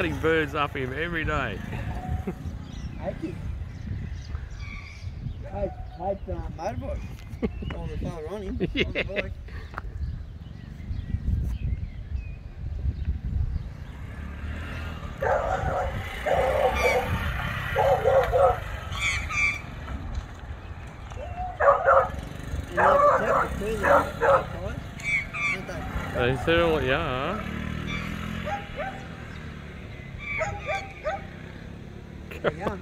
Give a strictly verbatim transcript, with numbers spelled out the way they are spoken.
cutting birds up him every day. Hey, hey, uh, motorbike on the far on him, Yeah. on the bike. They certainly are. They're young.